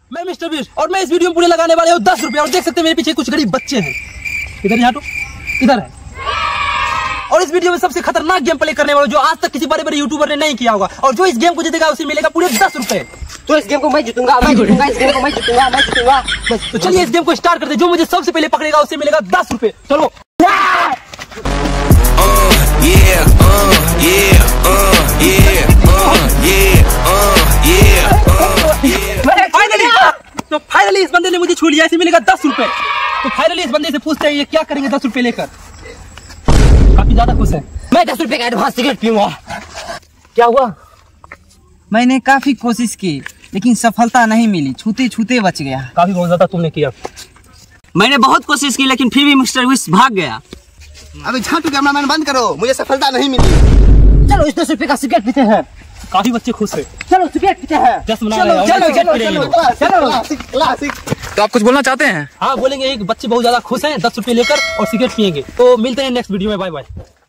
मैं mister beast और मैं इस वीडियो में पूरे लगाने वाले हूँ 10 रुपए। और देख सकते हैं मेरे पीछे कुछ गरीब बच्चे हैं। इधर यहाँ तो इधर है। और इस वीडियो में सबसे खतरनाक गेम प्ले करने वाला जो आज तक किसी बड़े बड़े यूट्यूबर ने नहीं किया होगा, और जो इस गेम को जीतेगा उसे मिलेगा पूरे 10 रुपए। तो इस गेम को मैं जीतूंगा, इस गेम को मैं जीतूंगा। तो चलिए इस गेम को स्टार्ट करते हैं। जो मुझे सबसे पहले पकड़ेगा उसे मिलेगा 10 रुपए। चलो तो फाइनली इस बंदे ने मुझे छू लिया, इसे मिलेगा 10 रुपए। तो फाइनली इस बंदे से पूछते हैं ये क्या करेंगे 10 रुपए लेकर। काफी ज्यादा खुश है। मैं 10 रुपए का एडवांस सिगरेट पीऊंगा। क्या हुआ? मैंने काफी कोशिश की लेकिन सफलता नहीं मिली, छूते छूते बच गया। काफी बहुत ज्यादा तुमने किया। मैंने बहुत कोशिश की लेकिन फिर भी मिस्टर विश भाग गया। अबे झाटू कैमरामैन बंद करो, मुझे सफलता नहीं मिली। चलो इस 10 रुपए का सिगरेट पीते हैं। काफी बच्चे खुश है। चलो सिगरेट पीते हैं। तो आप कुछ बोलना चाहते हैं? हाँ बोलेंगे। एक बच्चे बहुत ज्यादा खुश हैं 10 रुपए लेकर और सिगरेट पियेंगे। तो मिलते हैं नेक्स्ट वीडियो में। Bye bye.